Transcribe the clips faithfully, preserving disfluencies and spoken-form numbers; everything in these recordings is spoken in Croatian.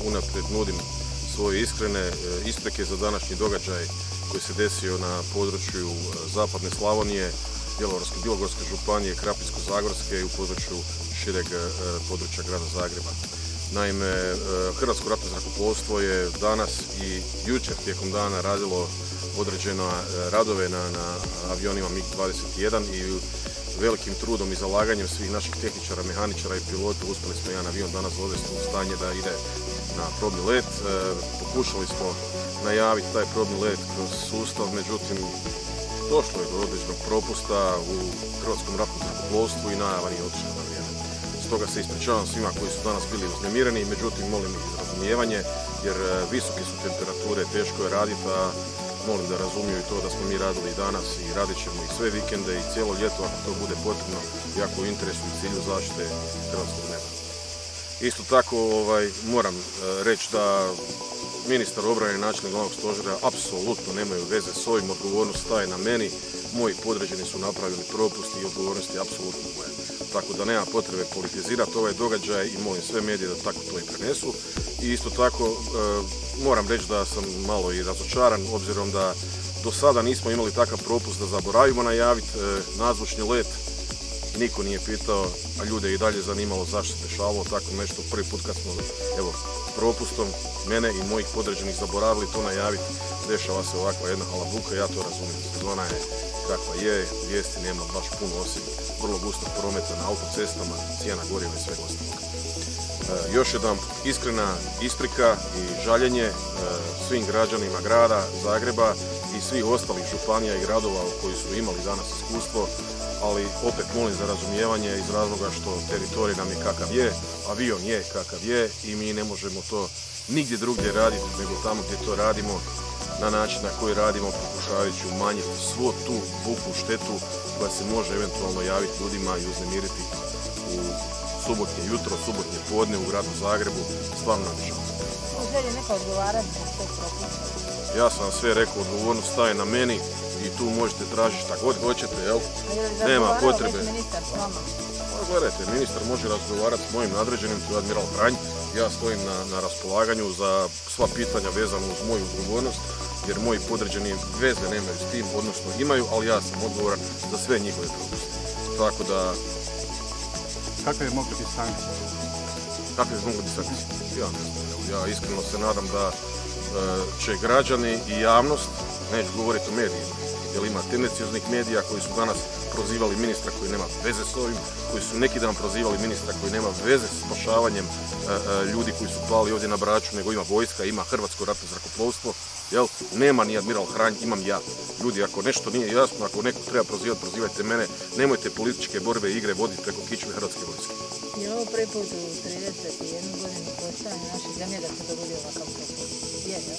unaprijed nudim svoje iskrene isprike za današnji događaj koji se desio na području zapadne Slavonije, Bjelovarsko-bilogorske županije, Krapinsko-zagorske i u području šireg područja grada Zagreba. Naime, Hrvatsko ratno zrakoplovstvo je danas i jučer tijekom dana radilo određene radove na, na avionima mig dvadeset jedan i velikim trudom i zalaganjem svih naših tehničara, mehaničara i pilota uspjeli smo jedan avion danas dovesti u stanje da ide na probni let. E, pokušali smo najaviti taj probni let kroz sustav, međutim došlo je do određenog propusta u Hrvatskom ratnom zrakoplovstvu i najava nije otišla na vrijeme. Stoga se ispričavam svima koji su danas bili uznemireni, međutim molim ih razumijevanje jer visoke su temperature, teško je raditi, a molim da razumiju i to da smo mi radili i danas i radit ćemo i sve vikende i cijelo ljeto ako to bude potrebno, jako u interesu i cilju zaštite hrvatskog neba. Isto tako ovaj, moram reći da ministar obrane i načelnik glavnog stožera apsolutno nemaju veze s ovim, odgovornost staje na meni, moji podređeni su napravili propusti i odgovornosti apsolutno moje. Tako da nema potrebe politizirati ovaj događaj i molim sve medije da tako to i prenesu. I isto tako e, moram reći da sam malo i razočaran obzirom da do sada nismo imali takav propust da zaboravimo najaviti e, nadzvučni let. Niko nije pitao, a ljude i dalje zanimalo zašto se dešavalo tako nešto. Prvi put kad smo, evo, propustom mene i mojih podređenih zaboravili to najaviti, dešava se ovakva jedna halabuka, ja to razumijem. Sezona je kakva je, vijesti nema baš puno osim vrlo gustog prometa na autocestama, cijena goriva i svega ostalog. E, još jedan iskrena isprika i žaljenje e, svim građanima grada Zagreba i svih ostalih županija i gradova koji su imali danas iskustvo, ali opet molim za razumijevanje iz razloga što teritorij nam je kakav je, avion je kakav je i mi ne možemo to nigdje drugdje raditi nego tamo gdje to radimo na način na koji radimo, pokušavajući umanjiti svu tu buku, štetu koja se može eventualno javiti ljudima i uznemiriti u subotnje jutro, subotnje podne u gradu Zagrebu, stvarno nažalost. Može li neko odgovarati za tog propusta? Ja sam vam sve rekao, odgovornost staje na meni i tu možete tražiti šta god hoćete, jel? Nema potrebe. Ministar s vama? Pa gledajte, ministar može razgovarati s mojim nadređenim, to je admiral Hranj. Ja stojim na, na raspolaganju za sva pitanja vezano uz moju odgovornost, jer moji podređeni veze nemaju s tim, odnosno imaju, ali ja sam odgovoran za sve njihove propuste. Tako da... Kakve je mogli biti sankcije? Kakve je mogli biti sankcije? Ja ne znam. Ja iskreno se nadam da e, će građani i javnost, neću govoriti o medijima, jer ima tendencioznih medija koji su danas prozivali ministra koji nema veze s ovim, koji su neki dan prozivali ministra koji nema veze s spašavanjem e, e, ljudi koji su pali ovdje na Braču, nego ima vojska, ima Hrvatsko ratno zrakoplovstvo, jel? Nema ni admiral Hranj, imam ja. Ljudi, ako nešto nije jasno, ako neko treba prozivati, prozivajte mene, nemojte političke borbe i igre voditi preko kičme Hrvatske vojske. Je ovo prvi put u trideset jednu godinu postojanja naše zemlje da se dogodi ovakav propust? Je, jel?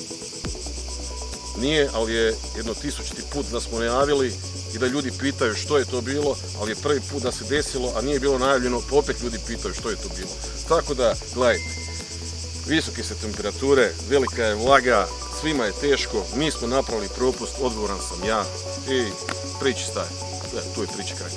Nije, ali je jedno tisućiti put da smo najavili i da ljudi pitaju što je to bilo, ali je prvi put da se desilo, a nije bilo najavljeno, pa opet ljudi pitaju što je to bilo. Tako da, gledajte, visoke se temperature, velika je vlaga, svima je teško, mi smo napravili propust, odgovoran sam ja i priči staje. Tu je priči kraj.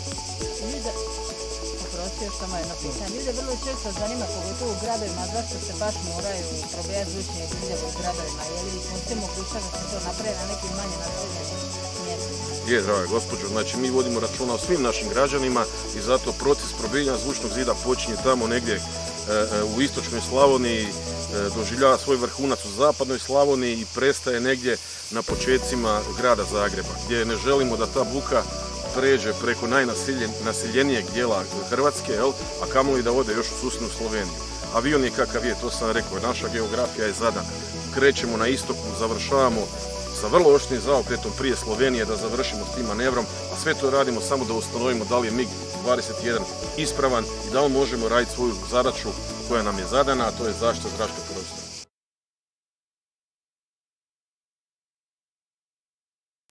Još samo jedno pitanje. Ljude vrlo često zanima, pogotovo u gradovima, zašto se baš moraju probijati zvučne izjave u gradovima, je li postoji mogućnost da se to napravi na nekim manje naseljenim mjestima? Je, draga gospođo, znači mi vodimo računa o svim našim građanima i zato proces probijanja zvučnog zida počinje tamo negdje e, e, u istočnoj Slavoniji, e, doživljava svoj vrhunac u zapadnoj Slavoniji i prestaje negdje na početcima grada Zagreba, gdje ne želimo da ta buka pređe preko najnaseljenijeg dijela Hrvatske, jel? A kamoli da ode još u susjednu Sloveniju. Avion je kakav je, to sam rekao, naša geografija je zadana. Krećemo na istoku, završavamo sa vrlo oštrim zaokretom prije Slovenije da završimo s tim manevrom, a sve to radimo samo da ustanovimo da li je mig dvadeset jedan ispravan i da li možemo raditi svoju zadaću koja nam je zadana, a to je zaštita zračnog prostora.